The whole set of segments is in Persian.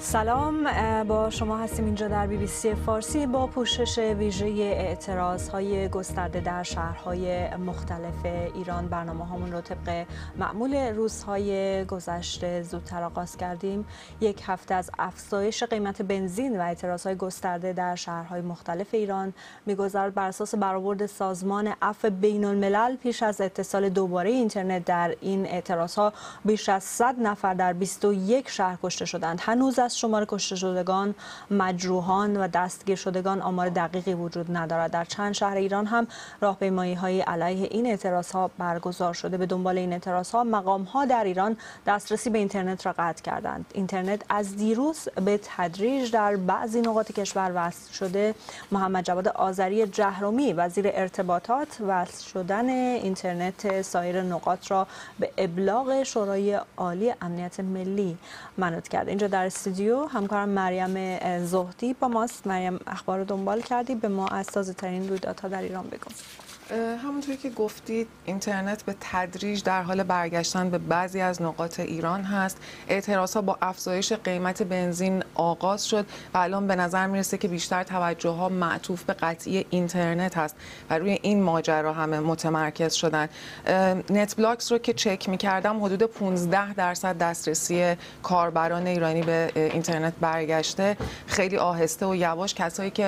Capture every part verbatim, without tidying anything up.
سلام، با شما هستیم اینجا در بی بی سی فارسی با پوشش ویژه اعتراضهای گسترده در شهرهای مختلف ایران. برنامه هامون رو طبق معمول روزهای گذشته زودتر آغاز کردیم. یک هفته از افزایش قیمت بنزین و اعتراضهای گسترده در شهرهای مختلف ایران می‌گذرد. بر اساس برآورد سازمان عفو بین الملل پیش از اتصال دوباره اینترنت در این اعتراضها بیش از صد نفر در بیست و یک شهر کشته شدند. هنوز از شمار کشته شدگان، مجروحان و دستگیر شدگان آمار دقیقی وجود ندارد. در چند شهر ایران هم راهپیمایی‌های علیه این اعتراضها برگزار شده. به دنبال این اعتراضها مقام‌ها در ایران دسترسی به اینترنت را قطع کردند. اینترنت از دیروز به تدریج در بعضی نقاط کشور وصل شده. محمد جواد آذری جهرومی وزیر ارتباطات وصل شدن اینترنت سایر نقاط را به ابلاغ شورای عالی امنیت ملی منوط کرد. اینجا در استودیو همکارم مریم زهدی با ماست. مریم، اخبار رو دنبال کردی، به ما از تازه ترین رویدادها در ایران بگو. همونطوری که گفتید اینترنت به تدریج در حال برگشتن به بعضی از نقاط ایران هست. اعتراضها با افزایش قیمت بنزین آغاز شد و الان به نظر میرسه که بیشتر توجه ها معطوف به قطعی اینترنت هست و روی این ماجرا همه متمرکز شدن. نت بلاکس رو که چک میکردم حدود پانزده درصد دسترسی کاربران ایرانی به اینترنت برگشته. خیلی آهسته و یواش کسایی که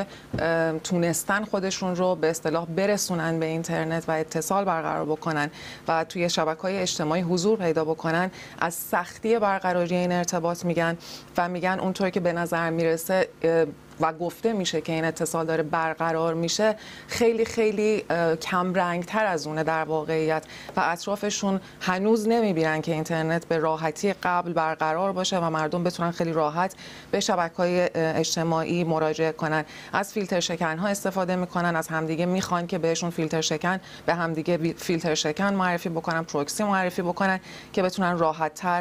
تونستن خودشون رو به اصطلاح برسونن به اینترنت و اتصال برقرار بکنن و توی شبکه‌های اجتماعی حضور پیدا بکنن از سختی برقراری این ارتباط میگن و میگن اونطور که به نظر میرسه و گفته میشه که این اتصال داره برقرار میشه خیلی خیلی کم رنگ تر از اونه در واقعیت و اطرافشون هنوز نمیبینن که اینترنت به راحتی قبل برقرار باشه و مردم بتونن خیلی راحت به شبکه‌های اجتماعی مراجعه کنن. از فیلتر شکن ها استفاده میکنن، از همدیگه میخوان که بهشون فیلتر شکن به همدیگه فیلتر شکن معرفی بکنن، پروکسی معرفی بکنن که بتونن راحت تر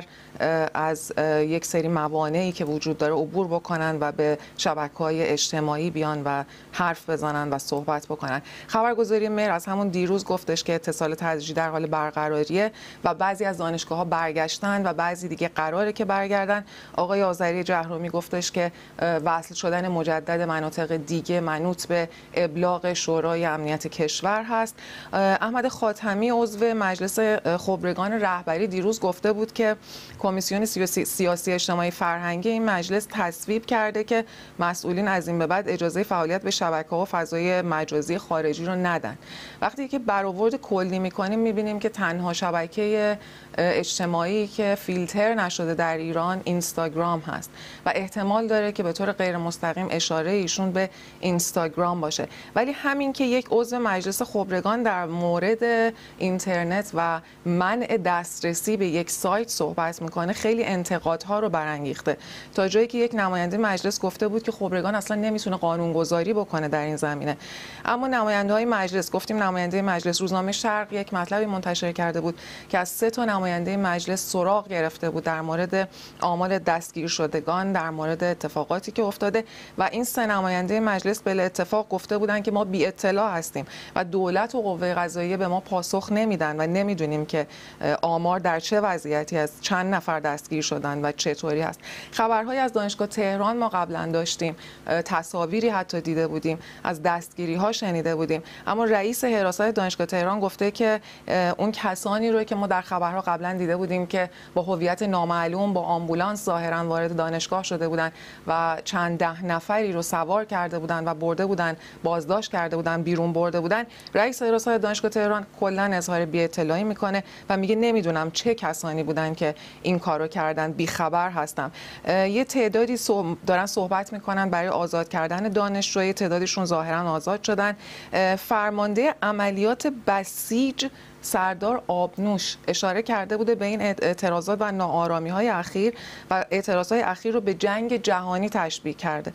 از یک سری موانعی که وجود داره عبور بکنن و به شبکه‌های اجتماعی بیان و حرف بزنن و صحبت بکنن. خبرگزاری مهر از همون دیروز گفتش که اتصال تدریجی در حال برقراریه و بعضی از دانشگاه‌ها برگشتن و بعضی دیگه قراره که برگردن. آقای آذری جهرومی گفتش که وصل شدن مجدد مناطق دیگه منوط به ابلاغ شورای امنیت کشور هست. احمد خاتمی عضو مجلس خبرگان رهبری دیروز گفته بود که کمیسیون سیاسی اجتماعی فرهنگی این مجلس تصویب کرده که مسئولین از این به بعد اجازه فعالیت به شبکه‌ها و فضای مجازی خارجی رو ندن. وقتی که برآورد کلی می‌کنیم می‌بینیم که تنها شبکه اجتماعی که فیلتر نشده در ایران اینستاگرام هست و احتمال داره که به طور غیر مستقیم اشاره ایشون به اینستاگرام باشه. ولی همین که یک عضو مجلس خبرگان در مورد اینترنت و منع دسترسی به یک سایت صحبت میکنه خیلی انتقادها رو برانگیخته، تا جایی که یک نماینده مجلس گفته بود که خبرگان اصلا نمیتونه قانونگذاری بکنه در این زمینه. اما نماینده های مجلس، گفتیم نماینده مجلس، روزنامه شرق یک مطلبی منتشر کرده بود که از سه تا نماینده مجلس سراغ گرفته بود در مورد آمار دستگیر شدگان، در مورد اتفاقاتی که افتاده و این سه نماینده مجلس به اتفاق گفته بودن که ما بی اطلاع هستیم و دولت و قوه قضاییه به ما پاسخ نمیدن و نمیدونیم که آمار در چه وضعیتی است، چند نفر دستگیر شدن و چطوری هست. خبرهای از دانشگاه تهران ما قبلا داشتیم، تصاویری حتی دیده بودیم، از دستگیری ها شنیده بودیم، اما رئیس حراست دانشگاه تهران گفته که اون کسانی رو که ما در خبرها قبلا دیده بودیم که با هویت نامعلوم با آمبولانس ظاهرا وارد دانشگاه شده بودن و چند ده نفری رو سوار کرده بودن و برده بودن، بازداشت کرده بودن، بیرون برده بودن، رئیس حراست دانشگاه تهران کلا اظهار بی‌اطلاعی میکنه و میگه نمیدونم چه کسانی بودن که این کارو کردن، بیخبر هستم. یه تعدادی دارن صحبت میکنن برای آزاد کردن دانشجوی، تعدادشون ظاهرا آزاد شدن. فرمانده عملیات بسیج سردار آبنوش اشاره کرده بوده به این اعتراضات و ناآرامی‌های اخیر و اعتراضات اخیر رو به جنگ جهانی تشبیه کرده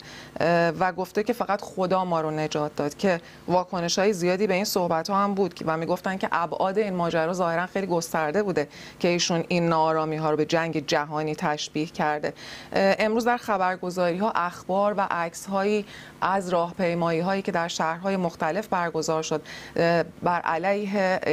و گفته که فقط خدا ما رو نجات داد، که واکنش‌های زیادی به این صحبت‌ها هم بود و میگفتن که ابعاد این ماجرا ظاهرا خیلی گسترده بوده که ایشون این ناآرامی‌ها رو به جنگ جهانی تشبیه کرده. امروز در خبرگزاری‌ها اخبار و عکس‌هایی از راهپیمایی‌هایی که در شهرهای مختلف برگزار شد بر علیه اعتراضات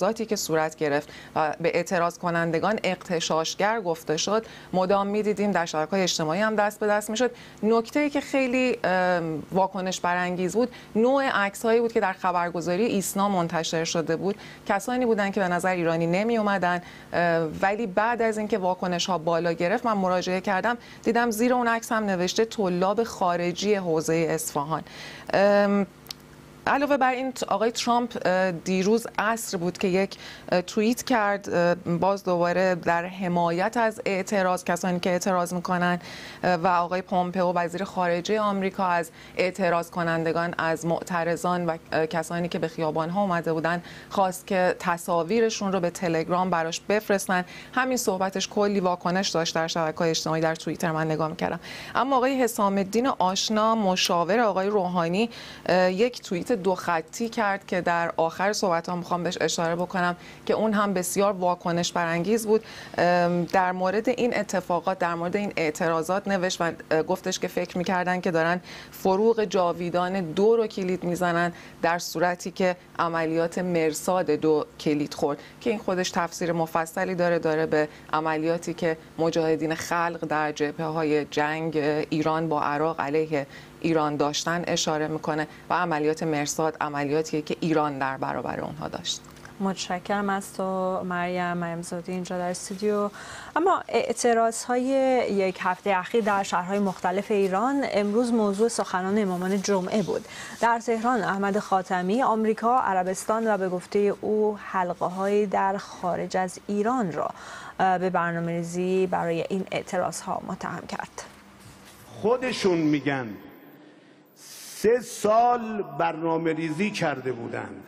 اعتراضاتی که صورت گرفت و به اعتراض کنندگان اغتشاشگر گفته شد مدام می‌دیدیم در شبکه‌های اجتماعی هم دست به دست می‌شد. نکته‌ای که خیلی واکنش برانگیز بود نوع عکس‌هایی بود که در خبرگزاری ایسنا منتشر شده بود. کسانی بودند که به نظر ایرانی نمی اومدن، ولی بعد از اینکه واکنش‌ها بالا گرفت من مراجعه کردم دیدم زیر اون عکس هم نوشته طلاب خارجی حوزه اصفهان. علاوه بر این آقای ترامپ دیروز عصر بود که یک توییت کرد باز دوباره در حمایت از اعتراض کسانی که اعتراض میکنن و آقای پومپئو وزیر خارجه آمریکا از اعتراض کنندگان از معترضان و کسانی که به خیابان ها اومده بودن خواست که تصاویرشون رو به تلگرام براش بفرستن. همین صحبتش کلی واکنش داشت در شبکه‌های اجتماعی، در توییتر من نگاه میکردم. اما آقای حسام الدین آشنا مشاور آقای روحانی یک توییت دو خطی کرد که در آخر صحبت ها میخوام بهش اشاره بکنم که اون هم بسیار واکنش برانگیز بود. در مورد این اتفاقات، در مورد این اعتراضات نوشت و گفتش که فکر میکردن که دارن فروغ جاویدان دو رو کلید میزنن در صورتی که عملیات مرصاد دو کلید خورد، که این خودش تفسیر مفصلی داره داره به عملیاتی که مجاهدین خلق در جبهه‌های جنگ ایران با عراق علیه ایران داشتن اشاره میکنه و عملیات مرصاد عملیاتیه که ایران در برابر اونها داشت. متشکرم از تو مریم مریم زادی اینجا در استودیو. اما اعتراض های یک هفته اخیر در شهرهای مختلف ایران امروز موضوع سخنان امامان جمعه بود. در تهران احمد خاتمی آمریکا، عربستان و به گفته او حلقه هایی در خارج از ایران را به برنامه‌ریزی برای این اعتراض ها متهم کرد. خودشون میگن سه سال برنامه ریزی کرده بودند،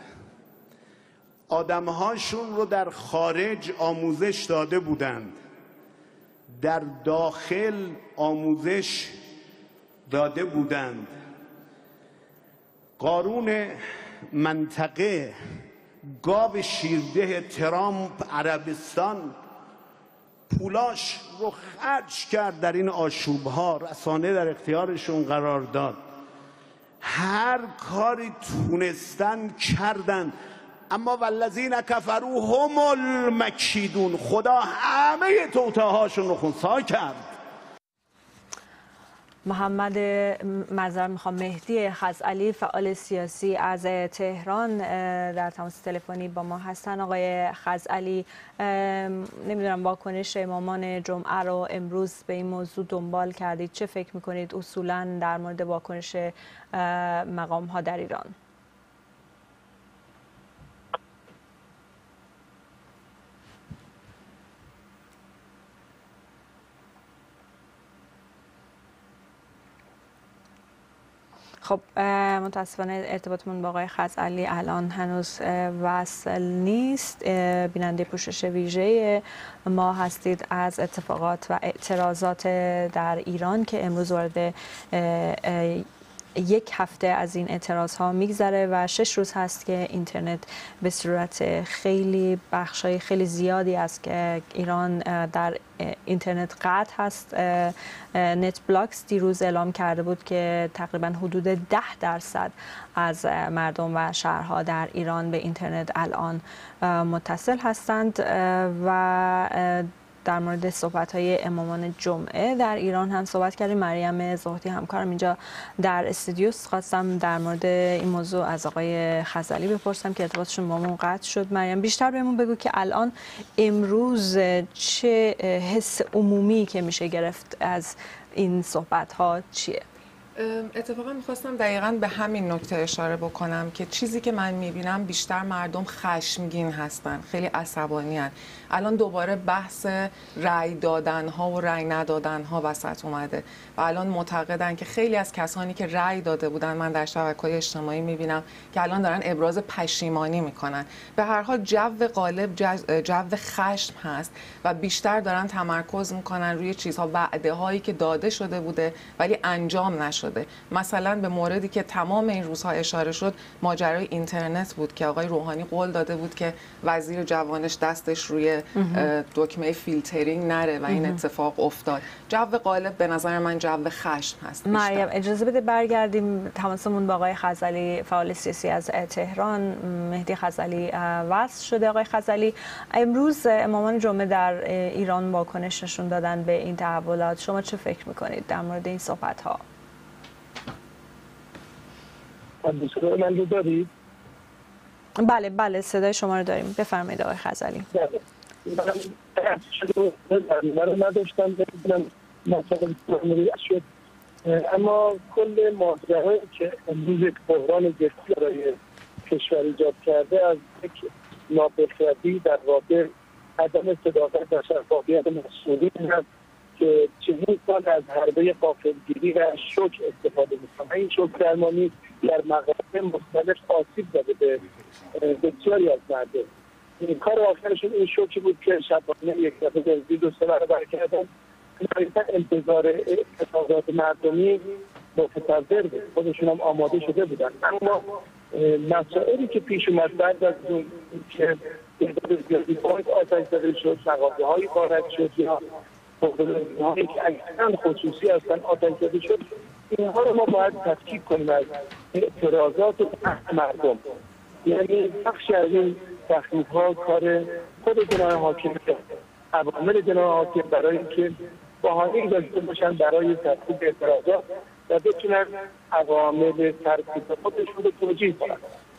آدمهاشون رو در خارج آموزش داده بودند، در داخل آموزش داده بودند. قارون منطقه، گاو شیرده ترامپ عربستان پولاش رو خرج کرد در این آشوبها، رسانه در اختیارشون قرار داد، هر کاری تونستن کردن، اما والذین کفروا هم المکیدون، خدا همه توطئه‌هاشون رو خنثی کرد. محمد معذرت میخوام مهدی خزعلی فعال سیاسی از تهران در تماس تلفنی با ما هستن. آقای خزعلی، نمیدونم واکنش امامان جمعه رو امروز به این موضوع دنبال کردید، چه فکر میکنید اصولا در مورد واکنش مقام ها در ایران؟ خب متاسفانه ارتباطمون با آقای خزعلی الان هنوز وصل نیست. بیننده پوشش ویژه ما هستید از اتفاقات و اعتراضات در ایران که امروز وارد یک هفته از این اعتراض ها میگذره و شش روز هست که اینترنت به صورت خیلی بخشای خیلی زیادی از که ایران در اینترنت قطع هست. نت بلاکس دیروز اعلام کرده بود که تقریبا حدود ده درصد از مردم و شهرها در ایران به اینترنت الان متصل هستند و در مورد صحبت‌های امامان جمعه در ایران هم صحبت کردیم. مریم زهدی همکارم اینجا در استودیو، خواستم در مورد این موضوع از آقای خزعلی بپرسم که ارتباطشون با ما قطع شد. مریم بیشتر بهمون بگو که الان امروز چه حس عمومی که میشه گرفت از این صحبت‌ها چیه؟ اتفاقا میخواستم دقیقاً به همین نکته اشاره بکنم که چیزی که من میبینم بیشتر مردم خشمگین هستن، خیلی عصبانی هستن. الان دوباره بحث رأی دادن ها و رأی ندادن ها وسط اومده و الان معتقدن که خیلی از کسانی که رأی داده بودن، من در شبکه‌های اجتماعی میبینم که الان دارن ابراز پشیمانی میکنن. به هر حال جو غالب جو خشم هست و بیشتر دارن تمرکز میکنن روی چیزها، وعده هایی که داده شده بوده ولی انجام نشده نشده. مثلا به موردی که تمام این روزها اشاره شد، ماجرای اینترنت بود که آقای روحانی قول داده بود که وزیر جوانش دستش روی دکمه فیلترینگ نره و این اتفاق افتاد. جو غالب به نظر من جو خشم هست. مریم اجازه بده برگردیم تماسمون با آقای خزعلی، فعال سیاسی از تهران. مهدی خزعلی وصل شده. آقای خزعلی، امروز امامان جمعه در ایران واکنش نشون دادن به این تحولات. شما چه فکر میکنید در مورد این صحبت ها؟ من رو دارید؟ بله بله صدای شما رو داریم. بفرمایید آقای خزعلی. من رو نداشتم ببینم مثلا شد، اما کل ماجرایی که امروز یک بحران جدی برای کشور ایجاد کرده از یک نابخردی در واقع عدم صداقت و شفافیت مسئولین هست که چهل سال از حربه غافلگیری و شوک استفاده میکنن. این شوک درمانی در مقاطع مختلف آسیب زده به بسیاری از مردم. این کار آخرشون این شوکی بود که شبانه یک دفعه بنزین دو سه برابر کردن. نهایتا انتظار اعتراضات مردمی متصور بود، خودشون هم آماده شده بودن. اما مسائلی که پیش اومد بعد از اون که تعداد زیادی بانک آتش زده شد، مغازه هایی غارت شد یا هایی که اکثرا خصوصی هستن آتش زده شد، اینها رو ما باید تفکیک کنیم از اعتراضات مردم. یعنی بخشی از این تخریب ها کار خود جناح حاکم عوامل جناح حاکم برای اینکه بهانه‌ای داشته باشن برای تفکیک اعتراضات و بتونن عوامل ترکیب خودشون رو توجیه کنن.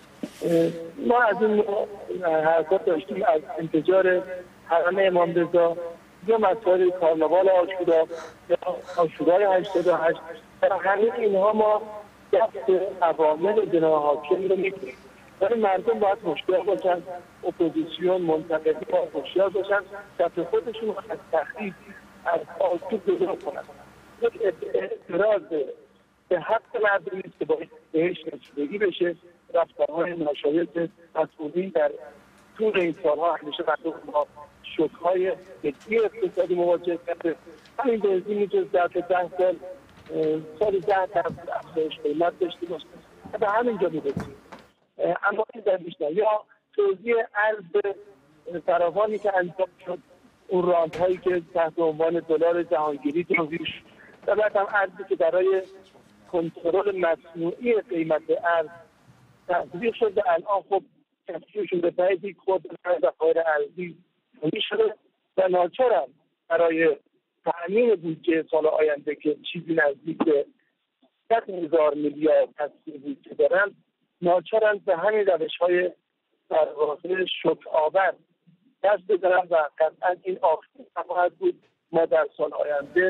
ما از این حرکات داشتیم از انفجار حرم امام رضا یا مسائل کارناوال عاشورا یا عاشورای هشتاد و هشت، در همه اینها ما دست عوامل جناح حاکم رو می‌گیریم. ولی مردم باید هوشیار باشن، اپوزیسیون منتقدی باید هوشیار باشن، دست خودشون رو از تخریب از آسیب دور کنن. یک اعتراض به حق مردم نیست که باید بهش رسیدگی بشه. رفتارهای ناشایست مسئولین در طول این سالها همیشه مردم ما شوک‌های جدی اقتصادی مواجه کرده. همین بنزین جز ده تا ده سال سال ده تا افزایش قیمت داشته باشه و به همینجا می‌رسیم. اما این در بیشتر یا توزیع ارز فراوانی که انجام شد، اون راندهایی که تحت عنوان دلار جهانگیری توزیع شد و بعد هم ارزی که برای کنترل مصنوعی قیمت ارز تصویح شد و الان خب تصویحشون به بعدی خود ذخایر ارزی می‌شده و ناچارن برای تأمین بودجه سال آینده که چیزی نزدیک به صد هزار میلیارد تصویح بودجه دارن، ناچارن به همین روش‌های در واقع شوک آور دست بزنن و قطعا این آخری نخواهد بود. ما در سال آینده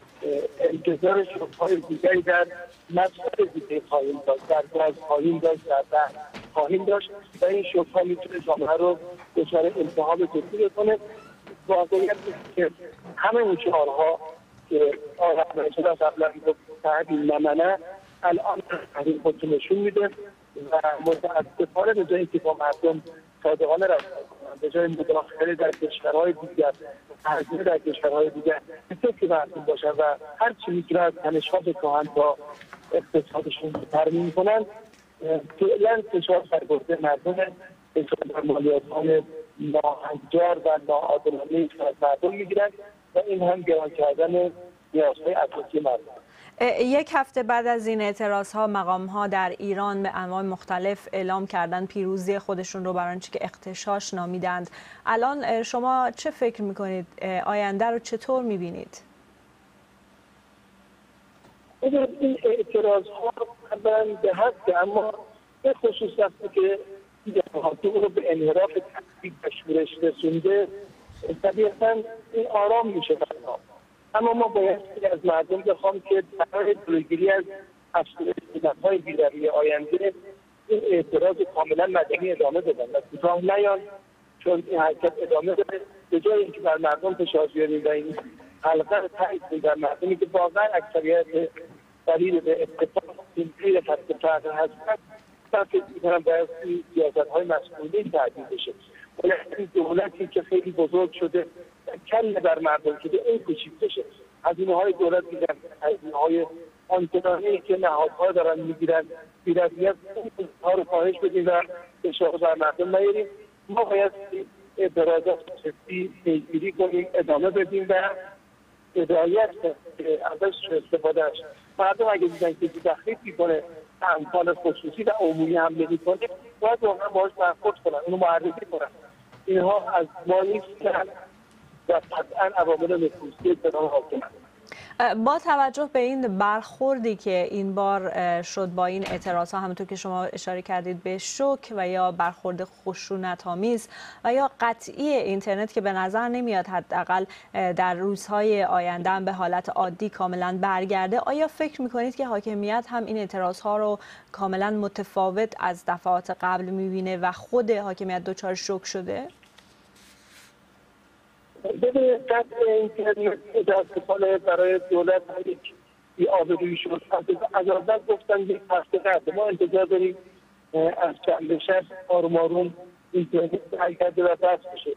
انتظار شوک‌های دیگری در مسائل دیگه خواهیم داشت، در گاز خواهیم داشت، در برق خواهیم داشت و این شوک‌ها میتونه جامعه رو دچار التهاب جدی بکنه. واقعیت که همه اون شعارها که آقای رئیس قبلا گفت تحریم نمنه الان تحریم خودشون نشون میده و متاسفانه به جایی که با مردم صادقانه رفتار کنند، به جای مداخله در کشورهای دیگر، تحریم در کشورهای دیگر، به که مردم باشن و هر چی میتونه از تنش‌های کهن تا اقتصادشون ترمیم کنند، فعلا فشار سرگرده مردم اصلا مالیات‌های ناهنجار و ناعادلانه‌ای که از مردم میگیرند و این هم گران کردن نیازهای اساسی مردم. یک هفته بعد از این اعتراض‌ها، مقام‌ها در ایران به انواع مختلف اعلام کردن پیروزی خودشون رو برای آنچه که اغتشاش نامیدند. الان شما چه فکر می‌کنید؟ آینده رو چطور می‌بینید؟ این اعتراض‌ها قبلا به حد، اما به خصوص وقتی که حاکم رو به انحراف تکتیک و شورش رسونده، طبیعتاً این آرام میشه برها. اما ما باید از مردم بخوام که برای جلوگیری از افزایش قیمت‌های بی‌رویه آینده این اعتراض کاملا مدنی ادامه بدن و کوتاه نیان، چون این حرکت ادامه داره. به جای اینکه بر مردم فشار بیاریم و این حلقه رو تایید در مردمی که واقعا اکثریت دلیل به اتفاق زیر خط فقر هستن، من فکر می‌کنم باید سیاست‌های مسئولین تعدیل بشه. باید این دولتی که خیلی بزرگ شده کل بر مردم شده این کوچیک بشه. هزینه‌های دولت میگن هزینه‌های آنچنانی که نهادها دارن میگیرن بی‌رحمیت ها رو کاهش بدیم و فشار بر مردم نیاریم. ما باید اعتراضات جدی پیگیری کنیم، ادامه بدیم و هدایت که ازش استفادهش. مردم اگه دیدن که تخریب میکنه اموال خصوصی و عمومی حمله میکنه باید واقعا باهاش برخورد کنن، اونو معرفی کنن. اینها از ما نیستن و قطعا عوامل نفوذی اجتماع حاکمند. با توجه به این برخوردی که این بار شد با این اعتراضها، همونطور که شما اشاره کردید به شوک و یا برخورد خشونت‌آمیز و یا قطعی اینترنت که به نظر نمیاد حداقل در روزهای آینده هم به حالت عادی کاملا برگرده، آیا فکر میکنید که حاکمیت هم این اعتراضها رو کاملا متفاوت از دفعات قبل میبینه و خود حاکمیت دچار شوک شده؟ ببینید قطع اینترنت متاسفانه برای دولت هم یک بی‌آبرویی شد. از اول گفتن یک هفته قبل ما انتظار داریم از چند شب آروم آروم اینترنت برگرده و بس بشه.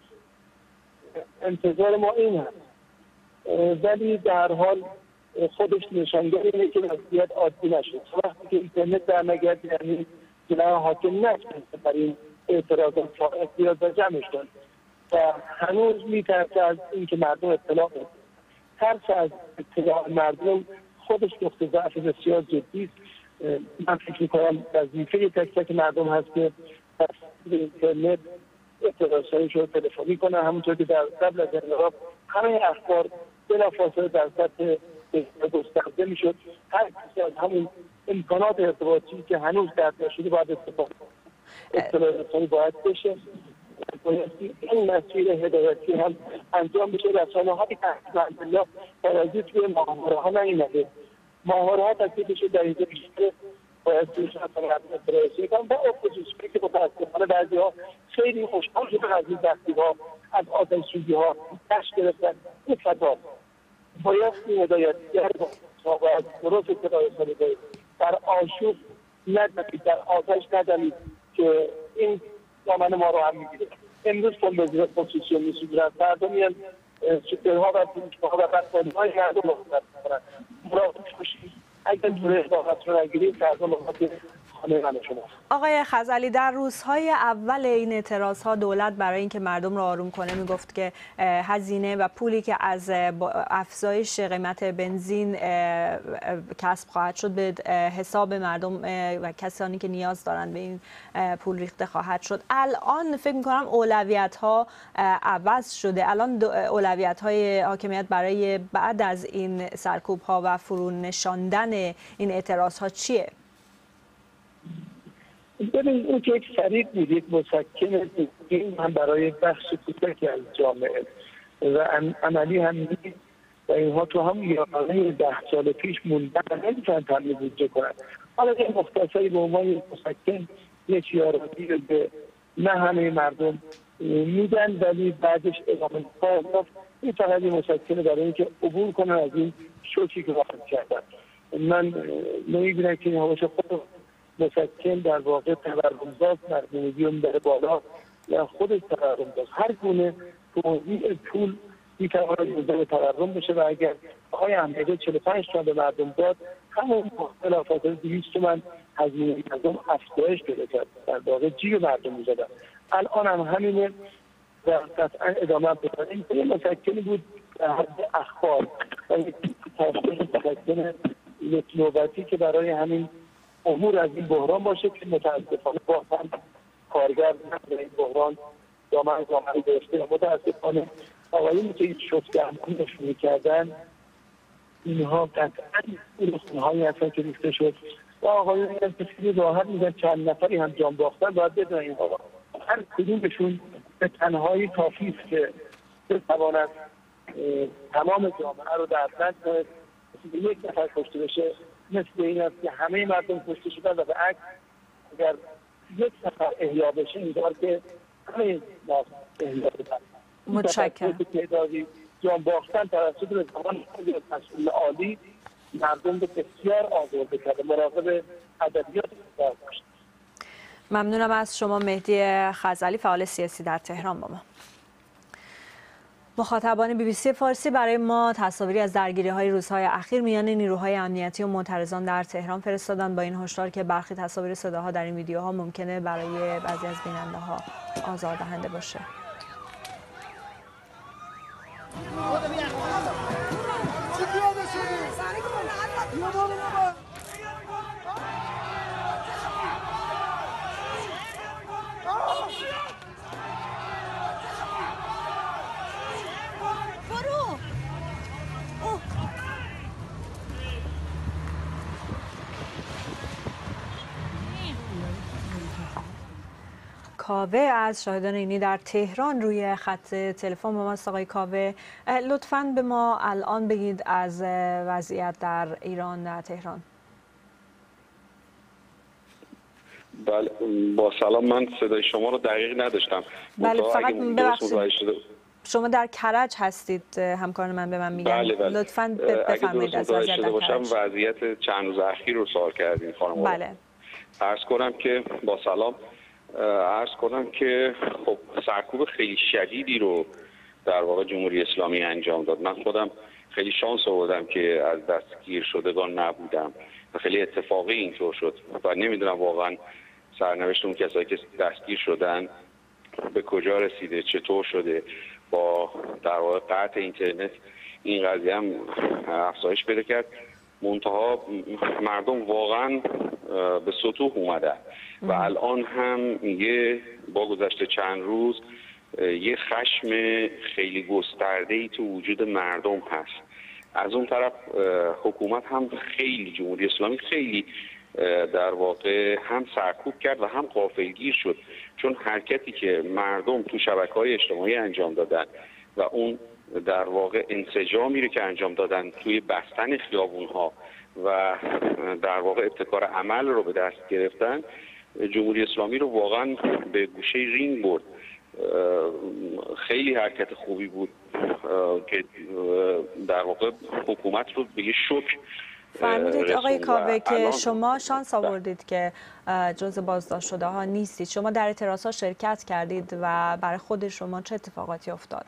انتظار ما این هست، ولی در حال خودش نشانگر اینه که وضعیت عادی نشد. وقتی که اینترنت در نگرد یعنی جناح حاکم نتونسته برای این اعتراضات فائق بیاد و جمعش کنه و هنوز میترسه از اینکه مردم اطلاع کنند. ترس از اطلاع مردم خودش نقطه ضعف بسیار جدی است. من فکر میکنم وظیفه تک تک مردم هست که از اینترنت اطلاعاتش رو تلفنی کنن، همونطور که در قبل از انقلاب همه اخبار بلافاصله در سطح گسترده میشد. هر کسی از همون امکانات ارتباطی که هنوز درک نشده باید استفاده کنه. اطلاعاتی باید بشه. بایستی این مسیر هدایتی هم انجام بشه. رسانه ها که الحمدلله برازی توی ماهواره ها نیمده. ماهواره ها تکلیف بشه در اینجا بیشتر بایستی رسانه ها اطلاعاتی کنم و اپوزیسیونی که متاسفانه بعضی ها خیلی خوشحال شده از این دستی ها از آتش سوزی ها دشت گرفتن. این فضا بایستی هدایتیگر با باید درست اطلاعاتی کنید. در آشوب ندمید، در آتش ندمید که این دامن ما رو هم میگیره. امروز کن وزیر اپوزیسیون میسوزرد مردم میان سوپرها و فروشگاه‌ها و بستانی‌های مردم رو می‌کنن. مراقب باشید اگر دوره اصلاحات رو نگیرید فردا مقابل خانه من شماست. آقای خزعلی، در روزهای اول این اعتراض‌ها دولت برای اینکه مردم رو آروم کنه میگفت که هزینه و پولی که از افزایش قیمت بنزین کسب خواهد شد به حساب مردم و کسانی که نیاز دارند به این پول ریخته خواهد شد. الان فکر می‌کنم اولویت‌ها عوض شده. الان اولویت‌های حاکمیت برای بعد از این سرکوب‌ها و فرونشاندن این اعتراض‌ها چیه؟ ببین اون که یک فریب بود، یک مسکن این هم برای بخش کوچکی از جامعه و عملی هم نیست و اینها تو هم یارانه ده سال پیش موندن و نمیتونن تامین بودجه کنن. حالا این مختصری به عنوان یک مسکن یک یارانی رو به نه همه مردم میدن ولی بعدش ادامه کار این فقط یک مسکن برای اینکه عبور کنن از این شوکی که وارد کردن. من نمیبینم که این هواش خود مسکن در واقع تورم‌زاست، مردمگی رو میبره بالا یا خودش تورم‌زاست. هر گونه توزیع پول میتواند موجب تورم بشه و اگر آقای احمدی چهل و پنج تومن به مردم داد همون بلافاصله دویست تومن هزینه مردم افزایش پیدا کرد، در واقع جیب مردم میزدن. الان هم همینه و قطعا ادامه پیدا کنیم. یه مسکنی بود در حد اخبار و یک مسکن یک نوبتی که برای همین امور از این بحران باشه که متاسفانه با هم کارگر در این بحران دامن دامن گرفته. متاسفانه آقایونی که این شفتگرمانی نشون می‌کردن اینها قطعا رسانه‌هایی هستن که ریخته شد و آقایونی هم که خیلی راحت میگن چند نفری هم جان باختن. باید بدونن این آقا هر کدومشون به تنهایی کافی است که بتواند تمام جامعه رو دردمند کنه. یک نفر کشته بشه مثل این است که همه مردم کشته شدن و به عکس اگر یک نفر احیا بشه اینطور که همه ما احیا بدن. متشکرم. تعدادی جان باختن توسط رسانه‌های مسئول عالی مردم رو بسیار آزرده کرده. مراقب ادبیات باشید. ممنونم از شما مهدی خزعلی، فعال سیاسی در تهران با ما. مخاطبان بی بی سی فارسی برای ما تصاویری از درگیری‌های روزهای اخیر میان نیروهای امنیتی و معترضان در تهران فرستادند، با این هشدار که برخی تصاویر صداها در این ویدیوها ممکنه برای بعضی از بیننده‌ها آزاردهنده باشه. کاوه از شاهدان اینی در تهران روی خط تلفن با ماست. آقای کاوه، لطفاً به ما الان بگید از وضعیت در ایران در تهران. بله، با سلام. من صدای شما رو دقیق نداشتم. بله، فقط ببخشید شما در کرج هستید، همکاران من به من میگن. بله بله. لطفاً بفرمایید از وضعیت در کرج. وضعیت چند روز اخیر رو سوال کردین خانم. بله. عرض کنم که با سلام عرض کنم که خب سرکوب خیلی شدیدی رو در واقع جمهوری اسلامی انجام داد. من خودم خیلی شانس آوردم که از دستگیر شدگان نبودم و خیلی اتفاقی اینطور شد و نمیدونم واقعا سرنوشت اون کسایی که دستگیر شدن به کجا رسیده، چطور شده. با در واقع قطع اینترنت این قضیه هم افزایش پیدا کرد. منتها مردم واقعا به سطوح اومدن و الان هم یه با گذشت چند روز یه خشم خیلی گسترده‌ای تو وجود مردم هست. از اون طرف حکومت هم خیلی، جمهوری اسلامی خیلی در واقع هم سرکوب کرد و هم غافلگیر شد، چون حرکتی که مردم تو شبکه‌های اجتماعی انجام دادن و اون در واقع انسجامی رو که انجام دادن توی بستن خیابون‌ها و در واقع ابتکار عمل رو به دست گرفتن، جمهوری اسلامی رو واقعا به گوشه رینگ برد. خیلی حرکت خوبی بود که در واقع حکومت رو به یه شوک فرمودید آقای کاوه که شما شانس آوردید که جزء بازداشت شده ها نیستید. شما در اعتراضات شرکت کردید و برای خود شما چه اتفاقاتی افتاد؟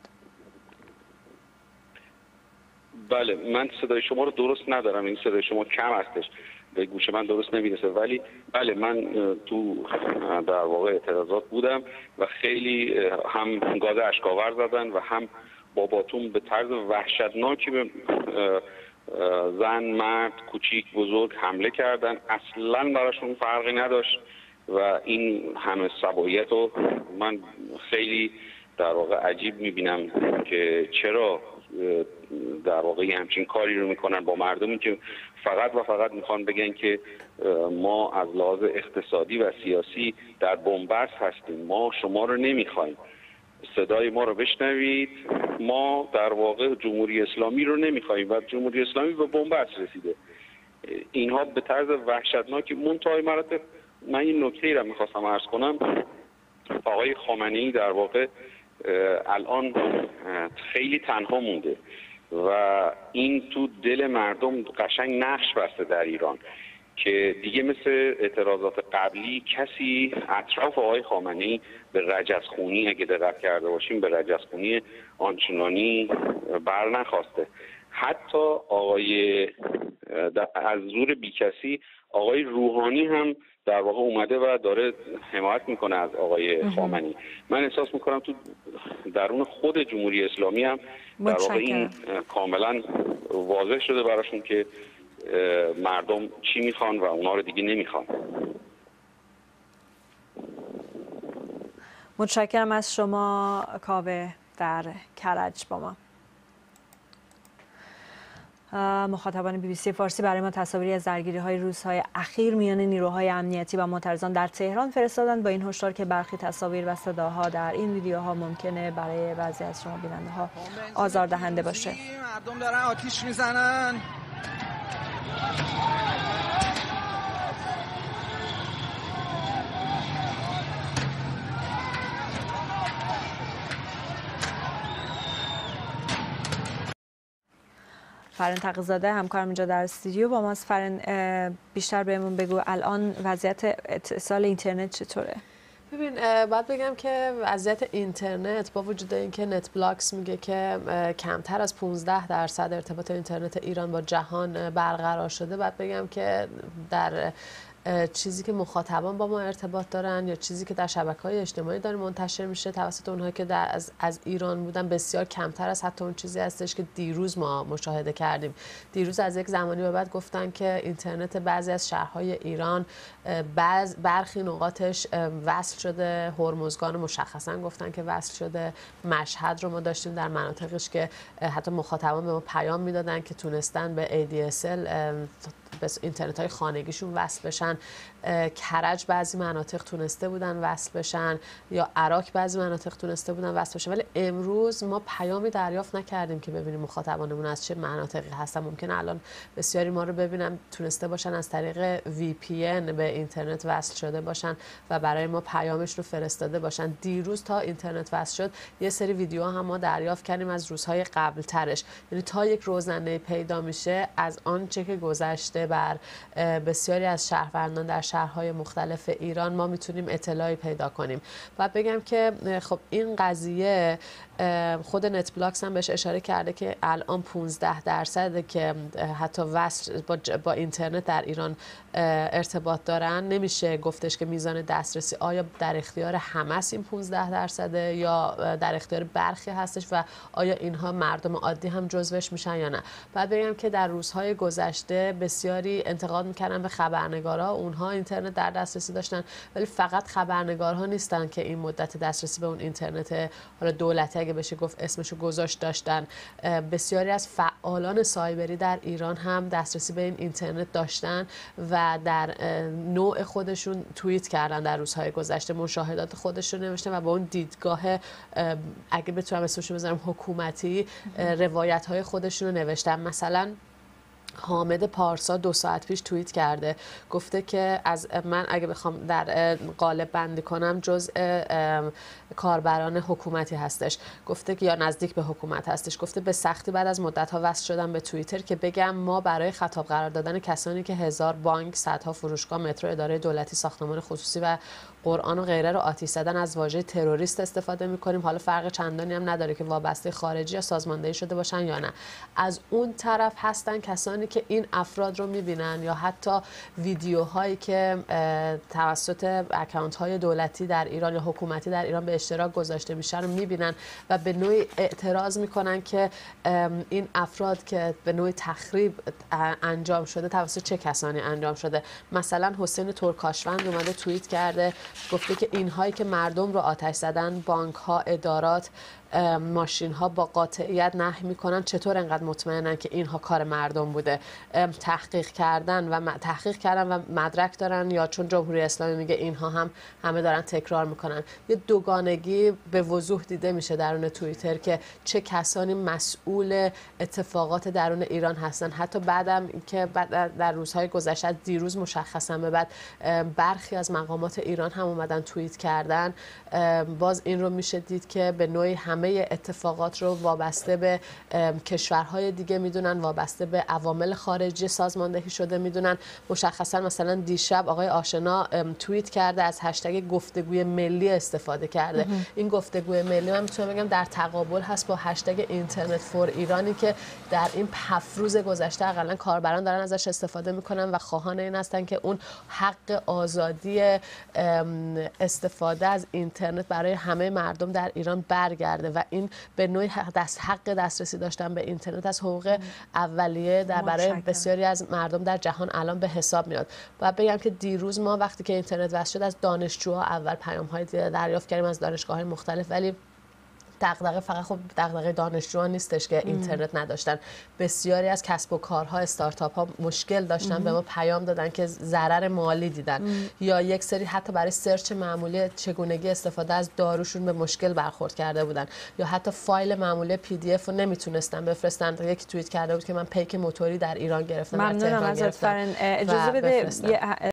بله، من صدای شما رو درست ندارم، این صدای شما کم هستش، به گوش من درست نمیرسه، ولی بله من تو در واقع اعتراضات بودم و خیلی هم گاز اشک‌آور زدن و هم با باتون به طرز وحشتناکی به زن، مرد، کوچیک، بزرگ حمله کردن. اصلا براشون فرقی نداشت و این همه سبایت رو من خیلی در واقع عجیب میبینم که چرا در واقع همچین کاری رو میکنن با مردمی که فقط و فقط میخوان بگن که ما از لحاظ اقتصادی و سیاسی در بنبست هستیم، ما شما رو نمیخوایم، صدای ما رو بشنوید، ما در واقع جمهوری اسلامی رو نمیخوایم و جمهوری اسلامی به بنبست رسیده. اینها به طرز وحشتناکی منتهای مراتب. من این نکته را میخواستم عرض کنم، آقای خامنه‌ای در واقع الان خیلی تنها مونده و این تو دل مردم قشنگ نقش بسته در ایران که دیگه مثل اعتراضات قبلی کسی اطراف آقای خامنه‌ای به رجزخونی، اگه دقت کرده باشیم، به رجزخونی آنچنانی بر نخواسته. حتی آقای از زور بیکسی آقای روحانی هم در واقع اومده و داره حمایت میکنه از آقای خامنه‌ای. من احساس میکنم تو درون خود جمهوری اسلامی هم در واقع این کاملا واضح شده براشون که مردم چی میخوان و اونا رو دیگه نمیخوان. متشکرم از شما کاوه در کرج با ما. مخاطبان بی بی سی فارسی برای ما تصاویری از درگیری‌های روزهای اخیر میان نیروهای امنیتی و معترضان در تهران فرستادند، با این هشدار که برخی تصاویر و صداها در این ویدیوها ممکنه برای بعضی از شما بیننده‌ها آزاردهنده باشه. مردم دارن آتیش میزنن. فرن تقی‌زاده همکارم اینجا در استودیو با ماست. فرن، بیشتر بهمون بگو الان وضعیت اتصال اینترنت چطوره؟ ببین باید بگم که وضعیت اینترنت با وجود اینکه نت بلاکس میگه که کمتر از پانزده درصد ارتباط اینترنت ایران با جهان برقرار شده، باید بگم که در چیزی که مخاطبان با ما ارتباط دارن یا چیزی که در شبکه‌های اجتماعی داره منتشر میشه توسط اونها که در از, از ایران بودن بسیار کمتر از حتی اون چیزی هستش که دیروز ما مشاهده کردیم. دیروز از یک زمانی به بعد گفتن که اینترنت بعضی از شهرهای ایران بعض برخی نقاطش وصل شده، هرمزگان مشخصا گفتن که وصل شده. مشهد رو ما داشتیم در مناطقش که حتی مخاطبان به ما پیام میدادن که تونستن به ای دی اس ال به اینترنت های خانگیشون وصل بشن. کرج بعضی مناطق تونسته بودن وصل بشن، یا عراق بعضی مناطق تونسته بودن وصل بشن، ولی امروز ما پیامی دریافت نکردیم که ببینیم مخاطبانمون از چه مناطقی هستن. ممکنه الان بسیاری ما رو ببینن تونسته باشن از طریق وی پی ان به اینترنت وصل شده باشن و برای ما پیامش رو فرستاده باشن. دیروز تا اینترنت وصل شد یه سری ویدیو هم ما دریافت کردیم از روزهای قبل ترش، یعنی تا یک روزنامه پیدا میشه از آنچه که گذشته بر بسیاری از شهروندان در شهرهای مختلف ایران ما میتونیم اطلاعی پیدا کنیم. باید بگم که خب این قضیه خود نت بلاکس هم بهش اشاره کرده که الان پانزده درصد که حتی وصل با, با اینترنت در ایران ارتباط دارن. نمیشه گفتش که میزان دسترسی آیا در اختیار همه است این پانزده درصده یا در اختیار برخی هستش و آیا اینها مردم عادی هم جزوش میشن یا نه. باید بگم که در روزهای گذشته بسیاری انتقاد میکردن به خبرنگارا، اونها اینترنت در دسترسی داشتن، ولی فقط خبرنگارها نیستن که این مدت دسترسی به اون اینترنت حالا دولتی اگه بشه گفت اسمشو گذاشت داشتن. بسیاری از فعالان سایبری در ایران هم دسترسی به این اینترنت داشتن و در نوع خودشون توییت کردن در روزهای گذشته، مشاهدات خودشون نوشتن و با اون دیدگاه اگه بتونم اسمشو بذارم حکومتی روایت های خودشون رو نوشتن. مثلا حامد پارسا دو ساعت پیش توییت کرده، گفته که از من اگه بخوام در قالب بندی کنم جزء کاربران حکومتی هستش، گفته که یا نزدیک به حکومت هستش. گفته به سختی بعد از مدت ها وصل شدم به توییتر که بگم ما برای خطاب قرار دادن کسانی که هزار بانک، صدها فروشگاه، مترو، اداره دولتی، ساختمان خصوصی و قرآن و غیره رو آتش زدن از واژه تروریست استفاده می‌کنیم. حالا فرق چندانی هم نداره که وابسته خارجی یا سازماندهی شده باشن یا نه. از اون طرف هستن کسانی که این افراد رو می‌بینن یا حتی ویدیوهایی که توسط اکانت‌های دولتی در ایران یا حکومتی در ایران به اشتراک گذاشته میشن رو می‌بینن و به نوعی اعتراض می‌کنن که این افراد که به نوعی تخریب انجام شده توسط چه کسانی انجام شده. مثلا حسین ترکاشوند اومده توییت کرده، گفته که اینهایی که مردم رو آتش زدن، بانک ها، ادارات، ماشین ها با قاطعیت نهی میکنن، چطور انقدر مطمئنن که اینها کار مردم بوده؟ تحقیق کردن و تحقیق کردن و مدرک دارن یا چون جمهوری اسلامی میگه اینها هم همه دارن تکرار میکنن؟ یه دوگانگی به وضوح دیده میشه درون توییتر که چه کسانی مسئول اتفاقات درون ایران هستن. حتی بعدم که بعد در روزهای گذشته از دیروز مشخصا به بعد برخی از مقامات ایران هم اومدن توییت کردن، باز این رو میشه دید که به نوعی همه اتفاقات رو وابسته به کشورهای دیگه میدونن، وابسته به عوامل خارجی سازماندهی شده میدونن. مشخصا مثلا دیشب آقای آشنا توییت کرده، از هشتگ گفتگوی ملی استفاده کرده. این گفتگوی ملی من میتونم بگم در تقابل هست با هشتگ اینترنت فور ایرانی که در این هفت روز گذشته حداقل کاربران دارن ازش استفاده میکنن و خواهان این هستن که اون حق آزادی استفاده از اینترنت برای همه مردم در ایران برگرده و این به نوعی دست حق دسترسی داشتن به اینترنت از حقوق اولیه در برای بسیاری از مردم در جهان الان به حساب میاد. باید بگم که دیروز ما وقتی که اینترنت وصل شد از دانشجوها اول پیام‌های دریافت کردیم از دانشگاه‌های مختلف، ولی دغدغه فقط خب دغدغه دانشجویان نیستش که اینترنت نداشتن. بسیاری از کسب و کارها، استارتاپ ها مشکل داشتن، ام. به ما پیام دادن که ضرر مالی دیدن، ام. یا یک سری حتی برای سرچ معمولی چگونگی استفاده از داروشون به مشکل برخورد کرده بودن، یا حتی فایل معمولی پی دی اف رو نمیتونستن بفرستن. یکی توییت کرده بود که من پیک موتوری در ایران گرفتم، در تهران گرفتم. اجازه بده